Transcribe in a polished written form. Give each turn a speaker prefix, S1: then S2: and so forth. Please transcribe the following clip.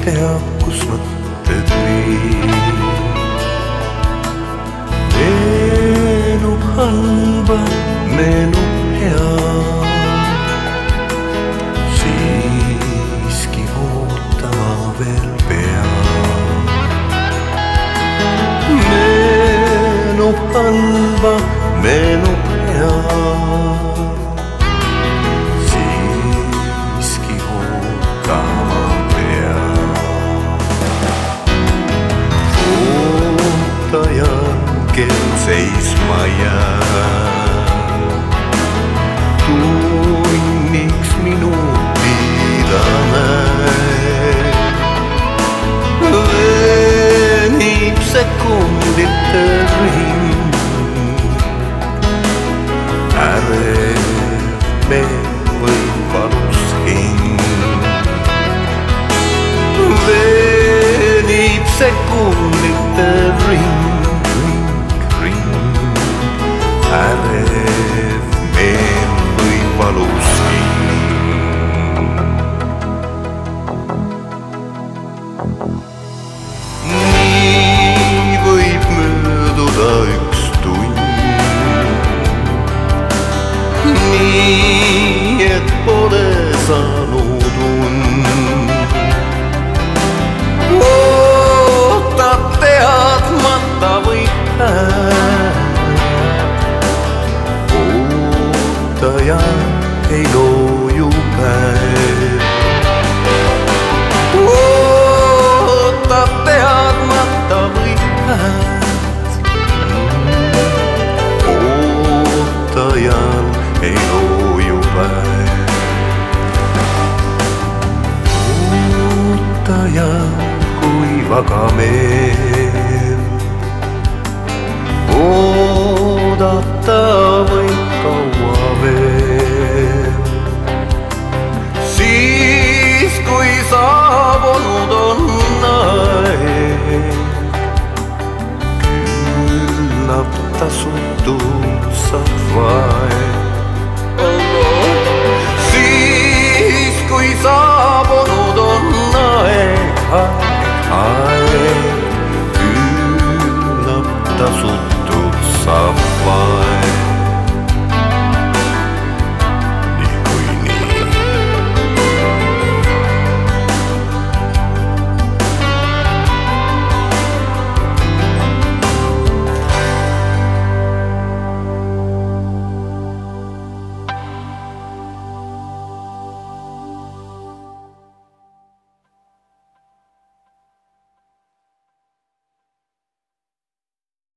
S1: teab, kus mõtted viib. Meenub halba, meenub hea, siiski ootama veel peab. Meenub halba, meenub hea, siiski ootama kel seisma jääb, tunniks minutida näeb. Venib sekundite ring, ärev meel või valus hing. Venib sekundite ring, ärev meel või valus hing. Nii võib mööduda üks tund, nii et pole saanud und. Ootad teadmata või ja ei looju päev. Ootab teadmata või päev, ootajal ei looju päev. Ootajal kui vaga meel, oodata võib kaua veel. Siis kui saabunud on aeg, küllap tasutud saab vaeg. Siis kui saabunud on aeg, küllap tasutud